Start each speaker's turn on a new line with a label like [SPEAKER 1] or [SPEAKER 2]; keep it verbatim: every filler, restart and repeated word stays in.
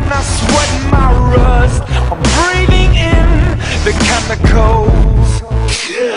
[SPEAKER 1] when I sweat my rust. I'm breathing in the chemicals.